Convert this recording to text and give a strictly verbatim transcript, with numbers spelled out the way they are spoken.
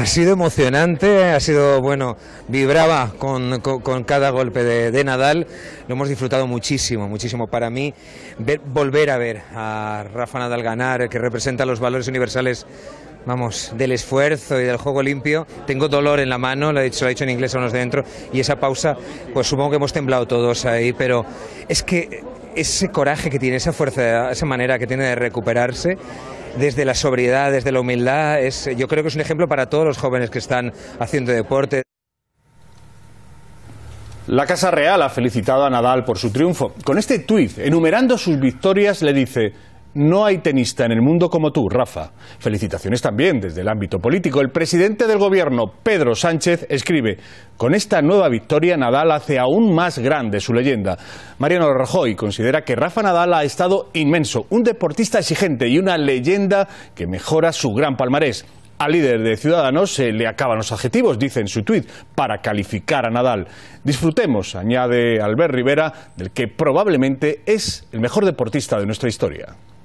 Ha sido emocionante, ha sido, bueno, vibraba con, con, con cada golpe de, de Nadal, lo hemos disfrutado muchísimo, muchísimo. Para mí, ver, volver a ver a Rafa Nadal ganar, que representa los valores universales, vamos, del esfuerzo y del juego limpio. Tengo dolor en la mano, lo he dicho, lo he dicho en inglés a unos de dentro, y esa pausa, pues supongo que hemos temblado todos ahí, pero es que ese coraje que tiene, esa fuerza, esa manera que tiene de recuperarse, desde la sobriedad, desde la humildad, es, yo creo que es un ejemplo para todos los jóvenes que están haciendo deporte. La Casa Real ha felicitado a Nadal por su triunfo. Con este tuit, enumerando sus victorias, le dice: no hay tenista en el mundo como tú, Rafa. Felicitaciones también desde el ámbito político. El presidente del gobierno, Pedro Sánchez, escribe: con esta nueva victoria, Nadal hace aún más grande su leyenda. Mariano Rajoy considera que Rafa Nadal ha estado inmenso, un deportista exigente y una leyenda que mejora su gran palmarés. Al líder de Ciudadanos se le acaban los adjetivos, dice en su tuit, para calificar a Nadal. Disfrutemos, añade Albert Rivera, del que probablemente es el mejor deportista de nuestra historia.